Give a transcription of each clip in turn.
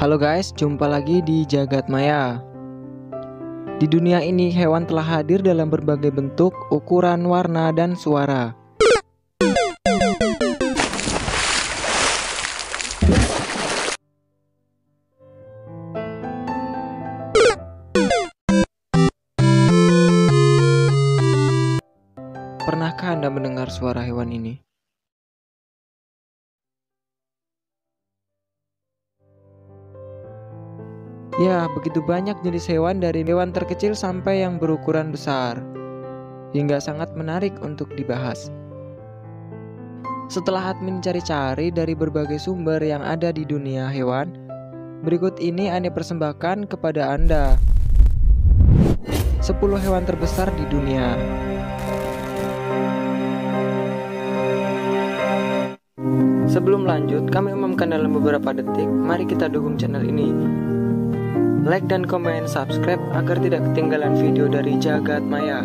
Halo guys, jumpa lagi di Jagat Maya. Di dunia ini hewan telah hadir dalam berbagai bentuk, ukuran, warna, dan suara. Pernahkah Anda mendengar suara hewan ini? Ya, begitu banyak jenis hewan dari hewan terkecil sampai yang berukuran besar, hingga sangat menarik untuk dibahas. Setelah admin cari-cari dari berbagai sumber yang ada di dunia hewan, berikut ini Ane persembahkan kepada Anda 10 hewan terbesar di dunia. Sebelum lanjut, kami umumkan dalam beberapa detik, mari kita dukung channel ini. Like dan komen, subscribe agar tidak ketinggalan video dari Jagat Maya.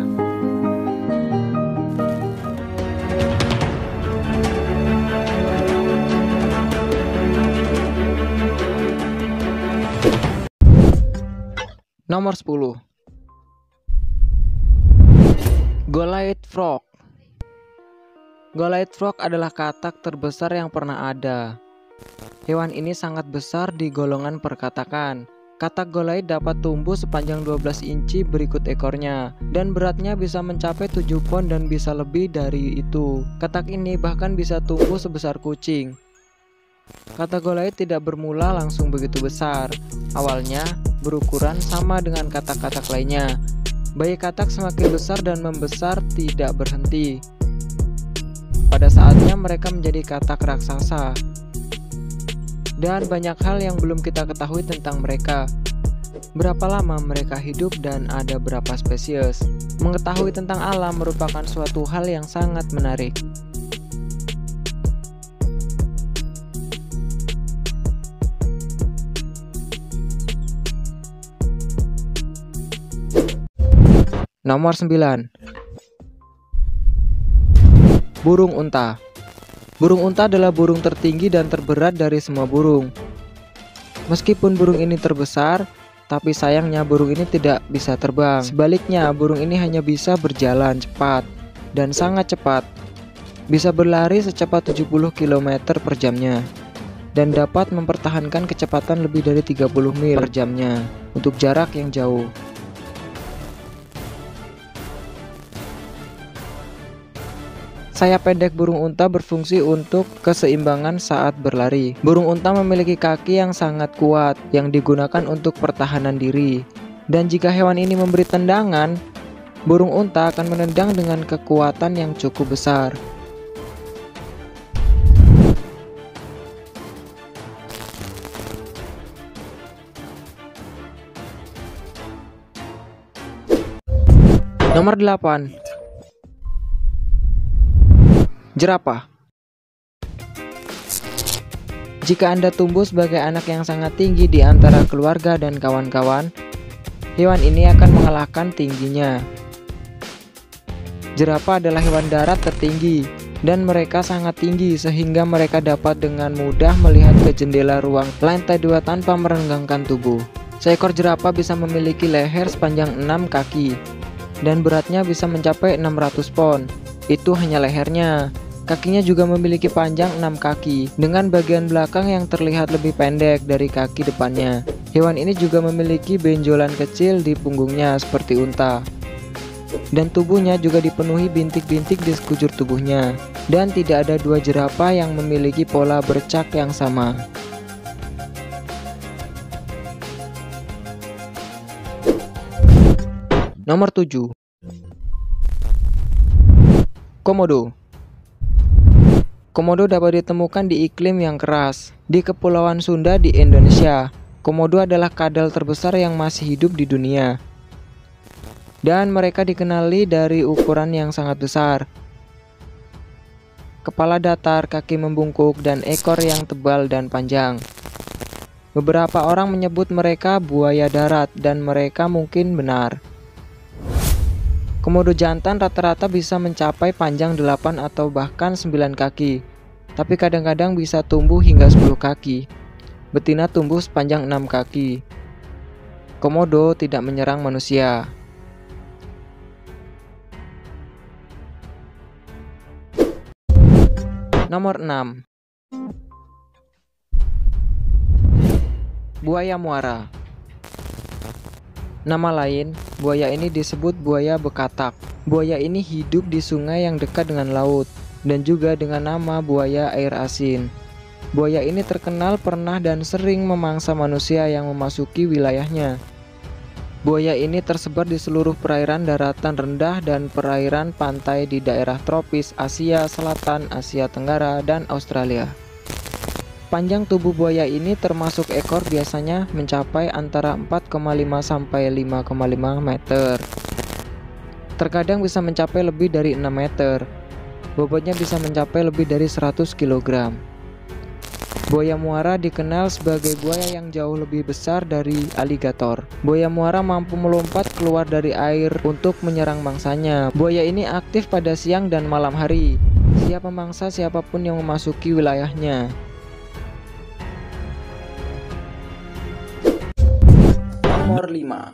Nomor 10. Goliath Frog. Goliath Frog adalah katak terbesar yang pernah ada. Hewan ini sangat besar di golongan perkatakan. Katak Goliath dapat tumbuh sepanjang 12 inci berikut ekornya, dan beratnya bisa mencapai 7 pon dan bisa lebih dari itu. Katak ini bahkan bisa tumbuh sebesar kucing. Katak Goliath tidak bermula langsung begitu besar. Awalnya berukuran sama dengan katak-katak lainnya. Bayi katak semakin besar dan membesar tidak berhenti. Pada saatnya mereka menjadi katak raksasa. Dan banyak hal yang belum kita ketahui tentang mereka. Berapa lama mereka hidup dan ada berapa spesies. Mengetahui tentang alam merupakan suatu hal yang sangat menarik. Nomor 9. Burung unta. Burung unta adalah burung tertinggi dan terberat dari semua burung. Meskipun burung ini terbesar, tapi sayangnya burung ini tidak bisa terbang. Sebaliknya, burung ini hanya bisa berjalan cepat dan sangat cepat. Bisa berlari secepat 70 km per jamnya dan dapat mempertahankan kecepatan lebih dari 30 mil per jamnya untuk jarak yang jauh. Sayap pendek burung unta berfungsi untuk keseimbangan saat berlari. Burung unta memiliki kaki yang sangat kuat yang digunakan untuk pertahanan diri. Dan jika hewan ini memberi tendangan, burung unta akan menendang dengan kekuatan yang cukup besar. Nomor 8. Jerapah. Jika Anda tumbuh sebagai anak yang sangat tinggi di antara keluarga dan kawan-kawan, hewan ini akan mengalahkan tingginya. Jerapah adalah hewan darat tertinggi, dan mereka sangat tinggi sehingga mereka dapat dengan mudah melihat ke jendela ruang lantai 2 tanpa merenggangkan tubuh. Seekor jerapah bisa memiliki leher sepanjang 6 kaki, dan beratnya bisa mencapai 600 pon. Itu hanya lehernya. Kakinya juga memiliki panjang 6 kaki, dengan bagian belakang yang terlihat lebih pendek dari kaki depannya. Hewan ini juga memiliki benjolan kecil di punggungnya seperti unta. Dan tubuhnya juga dipenuhi bintik-bintik di sekujur tubuhnya. Dan tidak ada dua jerapah yang memiliki pola bercak yang sama. Nomor 7. Komodo. Komodo dapat ditemukan di iklim yang keras. Di Kepulauan Sunda di Indonesia, komodo adalah kadal terbesar yang masih hidup di dunia. Dan mereka dikenali dari ukuran yang sangat besar. Kepala datar, kaki membungkuk, dan ekor yang tebal dan panjang. Beberapa orang menyebut mereka buaya darat, dan mereka mungkin benar. Komodo jantan rata-rata bisa mencapai panjang 8 atau bahkan 9 kaki, tapi kadang-kadang bisa tumbuh hingga 10 kaki. Betina tumbuh sepanjang 6 kaki. Komodo tidak menyerang manusia. Nomor 6. Buaya muara. Nama lain, buaya ini disebut buaya bekatak. Buaya ini hidup di sungai yang dekat dengan laut dan juga dengan nama buaya air asin. Buaya ini terkenal pernah dan sering memangsa manusia yang memasuki wilayahnya. Buaya ini tersebar di seluruh perairan daratan rendah dan perairan pantai di daerah tropis Asia Selatan, Asia Tenggara, dan Australia. Panjang tubuh buaya ini termasuk ekor biasanya mencapai antara 4,5 sampai 5,5 meter. Terkadang bisa mencapai lebih dari 6 meter. Bobotnya bisa mencapai lebih dari 100 kg. Buaya muara dikenal sebagai buaya yang jauh lebih besar dari aligator. Buaya muara mampu melompat keluar dari air untuk menyerang mangsanya. Buaya ini aktif pada siang dan malam hari, siap memangsa siapapun yang memasuki wilayahnya. Nomor 5.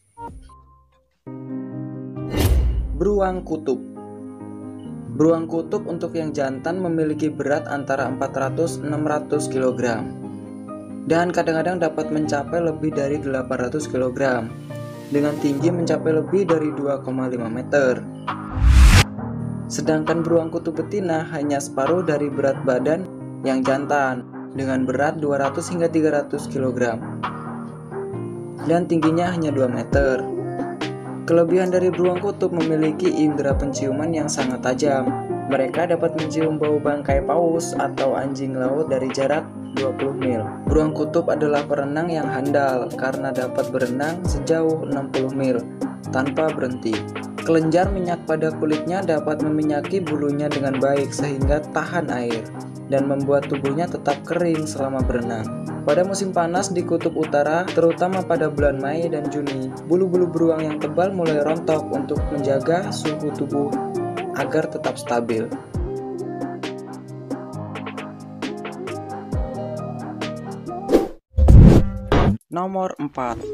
Beruang kutub. Beruang kutub untuk yang jantan memiliki berat antara 400-600 kg dan kadang-kadang dapat mencapai lebih dari 800 kg dengan tinggi mencapai lebih dari 2,5 meter. Sedangkan beruang kutub betina hanya separuh dari berat badan yang jantan dengan berat 200 hingga 300 kg dan tingginya hanya 2 meter. Kelebihan dari beruang kutub memiliki indera penciuman yang sangat tajam. Mereka dapat mencium bau bangkai paus atau anjing laut dari jarak 20 mil. Beruang kutub adalah perenang yang handal karena dapat berenang sejauh 60 mil tanpa berhenti. Kelenjar minyak pada kulitnya dapat meminyaki bulunya dengan baik sehingga tahan air dan membuat tubuhnya tetap kering selama berenang. Pada musim panas di kutub utara, terutama pada bulan Mei dan Juni, bulu-bulu beruang yang tebal mulai rontok untuk menjaga suhu tubuh agar tetap stabil. Nomor 4.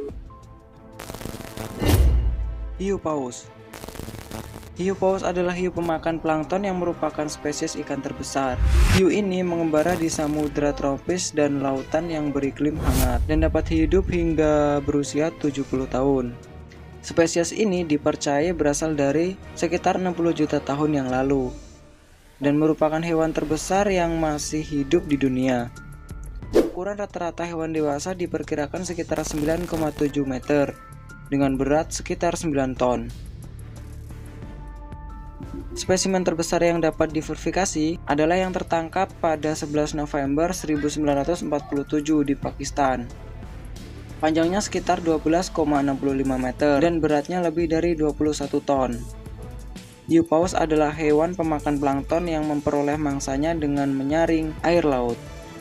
Hiu paus. Hiu paus adalah hiu pemakan plankton yang merupakan spesies ikan terbesar. Hiu ini mengembara di samudra tropis dan lautan yang beriklim hangat dan dapat hidup hingga berusia 70 tahun. Spesies ini dipercaya berasal dari sekitar 60 juta tahun yang lalu dan merupakan hewan terbesar yang masih hidup di dunia. Ukuran rata-rata hewan dewasa diperkirakan sekitar 9,7 meter dengan berat sekitar 9 ton. Spesimen terbesar yang dapat diverifikasi adalah yang tertangkap pada 11 November 1947 di Pakistan. Panjangnya sekitar 12,65 meter dan beratnya lebih dari 21 ton. Hiu paus adalah hewan pemakan plankton yang memperoleh mangsanya dengan menyaring air laut.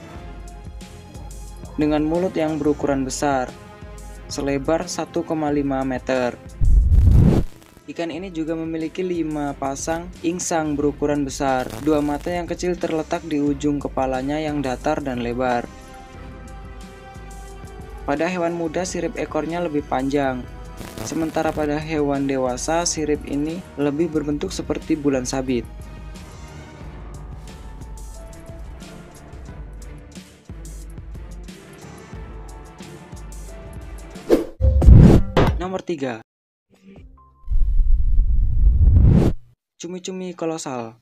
Dengan mulut yang berukuran besar, selebar 1,5 meter. Ikan ini juga memiliki 5 pasang insang berukuran besar. 2 mata yang kecil terletak di ujung kepalanya yang datar dan lebar. Pada hewan muda sirip ekornya lebih panjang, sementara pada hewan dewasa sirip ini lebih berbentuk seperti bulan sabit. Nomor 3. Cumi-cumi kolosal.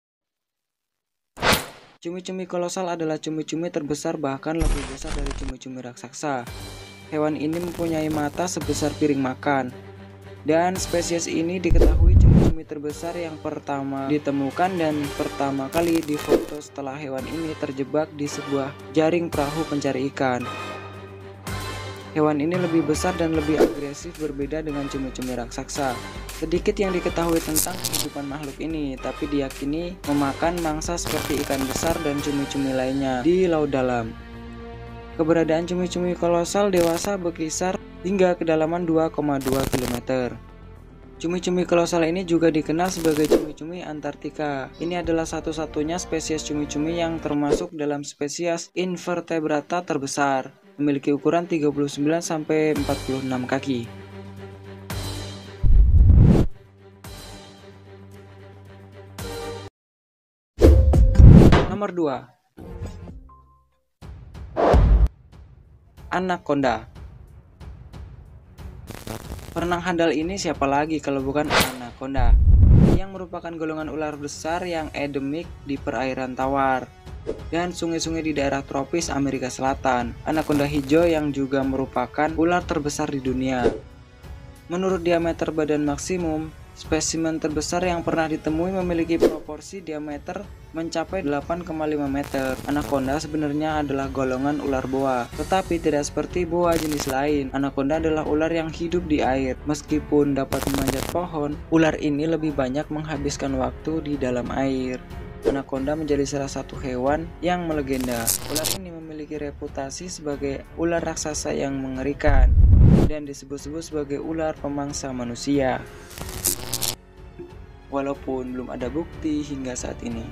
Cumi-cumi kolosal adalah cumi-cumi terbesar bahkan lebih besar dari cumi-cumi raksasa. Hewan ini mempunyai mata sebesar piring makan. Dan spesies ini diketahui cumi-cumi terbesar yang pertama ditemukan dan pertama kali difoto setelah hewan ini terjebak di sebuah jaring perahu pencari ikan. Hewan ini lebih besar dan lebih agresif berbeda dengan cumi-cumi raksasa. Sedikit yang diketahui tentang kehidupan makhluk ini, tapi diyakini memakan mangsa seperti ikan besar dan cumi-cumi lainnya di laut dalam. Keberadaan cumi-cumi kolosal dewasa berkisar hingga kedalaman 2,2 km. Cumi-cumi kolosal ini juga dikenal sebagai cumi cumi-cumi Antartika. Ini adalah satu-satunya spesies cumi-cumi yang termasuk dalam spesies invertebrata terbesar, memiliki ukuran 39-46 kaki. Nomor 2. Anaconda. Perenang handal ini siapa lagi kalau bukan anaconda, yang merupakan golongan ular besar yang endemik di perairan tawar dan sungai-sungai di daerah tropis Amerika Selatan. Anaconda hijau yang juga merupakan ular terbesar di dunia. Menurut diameter badan maksimum, spesimen terbesar yang pernah ditemui memiliki proporsi diameter mencapai 8,5 meter. Anaconda sebenarnya adalah golongan ular boa, tetapi tidak seperti boa jenis lain. Anaconda adalah ular yang hidup di air. Meskipun dapat memanjat pohon, ular ini lebih banyak menghabiskan waktu di dalam air. Anaconda menjadi salah satu hewan yang melegenda. Ular ini memiliki reputasi sebagai ular raksasa yang mengerikan dan disebut-sebut sebagai ular pemangsa manusia, walaupun belum ada bukti hingga saat ini.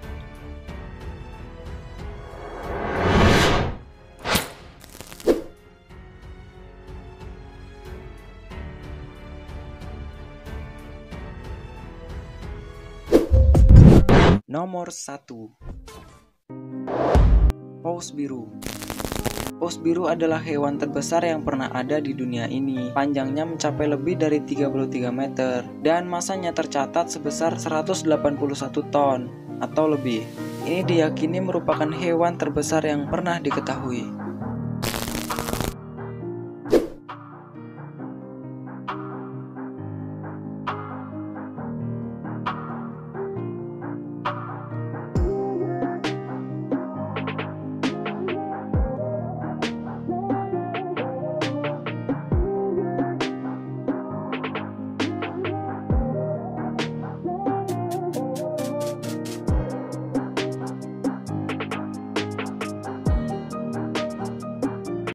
Nomor 1. Paus biru. Paus biru adalah hewan terbesar yang pernah ada di dunia ini. Panjangnya mencapai lebih dari 33 meter dan masanya tercatat sebesar 181 ton atau lebih. Ini diyakini merupakan hewan terbesar yang pernah diketahui.